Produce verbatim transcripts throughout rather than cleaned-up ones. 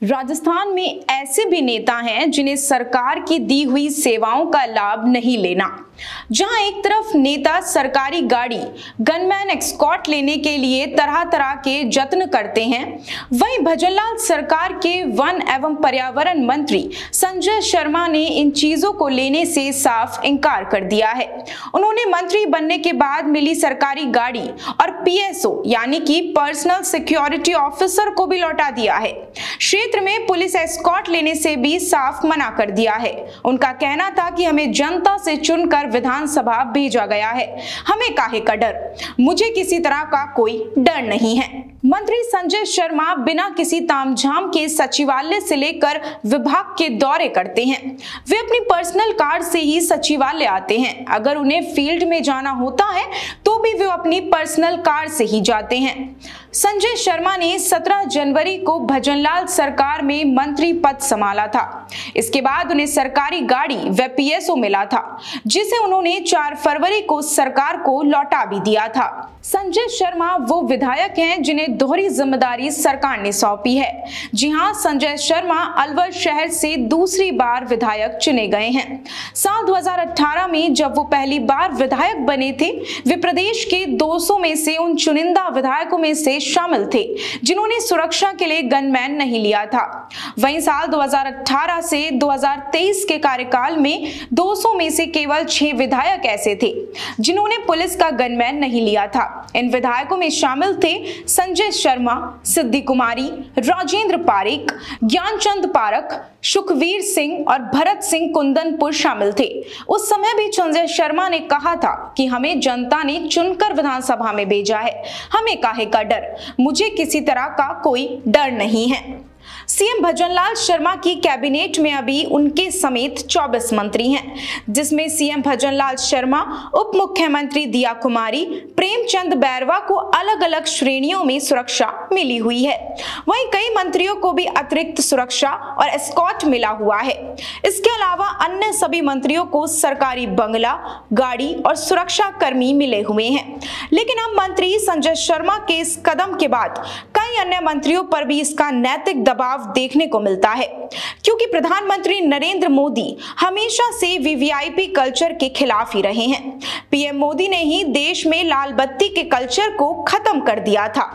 राजस्थान में ऐसे भी नेता हैं जिन्हें सरकार की दी हुई सेवाओं का लाभ नहीं लेना। जहां एक तरफ नेता सरकारी गाड़ी, गनमैन एस्कॉर्ट लेने के लिए तरह तरह के जत्न करते हैं, वहीं भजनलाल सरकार के वन एवं पर्यावरण मंत्री संजय शर्मा ने इन चीजों को लेने से साफ इनकार कर दिया है। उन्होंने मंत्री बनने के बाद मिली सरकारी गाड़ी और पीएसओ यानी कि पर्सनल सिक्योरिटी ऑफिसर को भी लौटा दिया है। क्षेत्र में पुलिस एस्कॉर्ट लेने से भी साफ मना कर दिया है। उनका कहना था कि हमें जनता से चुनकर विधानसभा भेजा गया है, हमें काहे का डर, मुझे किसी तरह का कोई डर नहीं है। मंत्री संजय शर्मा बिना किसी तामझाम के सचिवालय से लेकर विभाग के दौरे करते हैं। वे अपनी पर्सनल कार से ही सचिवालय आते हैं। अगर उन्हें फील्ड में जाना होता है तो भी वे अपनी पर्सनल कार से ही जाते हैं। संजय शर्मा ने सत्रह जनवरी को भजनलाल सरकार में मंत्री पद संभाला था। इसके बाद उन्हें सरकारी गाड़ी व पीएसओ मिला था, जिसे उन्होंने चार फरवरी को सरकार को लौटा भी दिया था। संजय शर्मा वो विधायक हैं जिन्हें दोहरी जिम्मेदारी सरकार ने सौंपी है। जी हां, संजय शर्मा अलवर शहर से दूसरी बार विधायक चुने गए हैं। साल दो हज़ार अठारह में जब वो पहली बार विधायक बने थे, वे प्रदेश के दो सौ में से उन चुनिंदा विधायकों में से शामिल थे जिन्होंने सुरक्षा के लिए गनमैन नहीं लिया था। वहीं साल दो हज़ार अठारह से दो हज़ार तेईस के कार्यकाल में दो सौ में से केवल छह विधायक ऐसे थे जिन्होंने पुलिस का गनमैन नहीं लिया था। इन विधायकों में शामिल थे संजय शर्मा, सिद्धि कुमारी, राजेंद्र पारेख, ज्ञानचंद पारख, सुखवीर सिंह और भरत सिंह कुंदनपुर शामिल थे। उस समय भी संजय शर्मा ने कहा था कि हमें जनता ने चुनकर विधानसभा में भेजा है, हमें काहे का डर, मुझे किसी तरह का कोई डर नहीं है। सीएम भजनलाल शर्मा की कैबिनेट में अभी उनके समेत चौबीस मंत्री हैं, जिसमें सीएम भजनलाल शर्मा, उप मुख्यमंत्री दिया कुमारी, प्रेमचंद बैरवा को अलग अलग श्रेणियों में सुरक्षा मिली हुई है। वहीं कई मंत्रियों को भी अतिरिक्त सुरक्षा और एस्कॉर्ट मिला हुआ है। इसके अलावा अन्य सभी मंत्रियों को सरकारी बंगला, गाड़ी और सुरक्षा कर्मी मिले हुए हैं। लेकिन अब मंत्री संजय शर्मा के इस कदम के बाद कई अन्य मंत्रियों पर भी इसका नैतिक दबाव देखने को मिलता है, क्योंकि प्रधानमंत्री नरेंद्र मोदी हमेशा से वीवीआईपी कल्चर के खिलाफ ही रहे हैं। पीएम मोदी ने ही देश में लाल बत्ती के कल्चर को खत्म कर दिया था।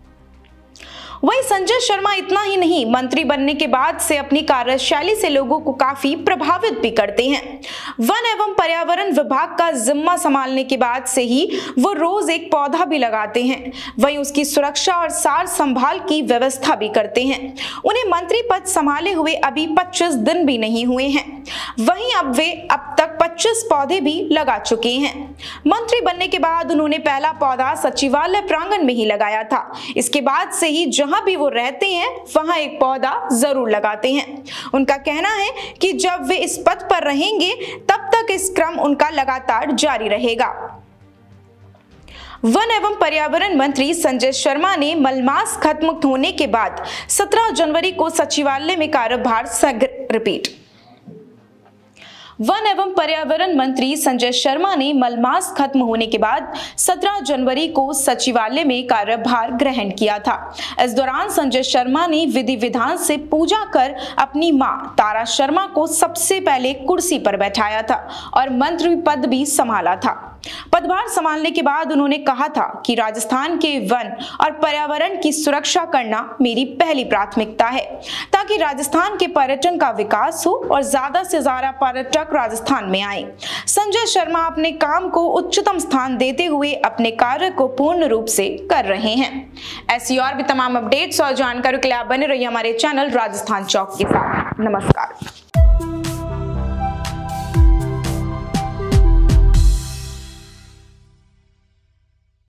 वहीं संजय शर्मा इतना ही नहीं, मंत्री बनने के बाद से अपनी कार्यशैली से लोगों को काफी प्रभावित भी करते हैं। वन एवं पर्यावरण विभाग का जिम्मा संभालने के बाद से ही वो रोज एक पौधा भी लगाते हैं। वहीं उसकी सुरक्षा और सार संभाल की व्यवस्था भी करते हैं। उन्हें मंत्री पद संभाले हुए अभी पच्चीस दिन भी नहीं हुए हैं, वहीं अब वे अब तक पच्चीस पौधे भी लगा चुके हैं। मंत्री बनने के बाद उन्होंने पहला पौधा सचिवालय प्रांगण में ही लगाया था। इसके बाद से ही जहां भी वो रहते हैं वहां एक पौधा जरूर लगाते हैं। उनका कहना है कि जब वे इस पद पर रहेंगे तब तक इस क्रम उनका लगातार जारी रहेगा। वन एवं पर्यावरण मंत्री संजय शर्मा ने मलमास खत्म होने के बाद सत्रह जनवरी को सचिवालय में कार्यभार रिपीट वन एवं पर्यावरण मंत्री संजय शर्मा ने मलमास खत्म होने के बाद सत्रह जनवरी को सचिवालय में कार्यभार ग्रहण किया था। इस दौरान संजय शर्मा ने विधि विधान से पूजा कर अपनी मां तारा शर्मा को सबसे पहले कुर्सी पर बैठाया था और मंत्री पद भी संभाला था। पदभार संभालने के बाद उन्होंने कहा था कि राजस्थान के वन और पर्यावरण की सुरक्षा करना मेरी पहली प्राथमिकता है, ताकि राजस्थान के पर्यटन का विकास हो और ज्यादा से ज्यादा पर्यटक राजस्थान में आए। संजय शर्मा अपने काम को उच्चतम स्थान देते हुए अपने कार्य को पूर्ण रूप से कर रहे हैं। ऐसी और भी तमाम अपडेट्स और जानकारी के लिए आप बने रहिए हमारे चैनल राजस्थान चौक के साथ। नमस्कार।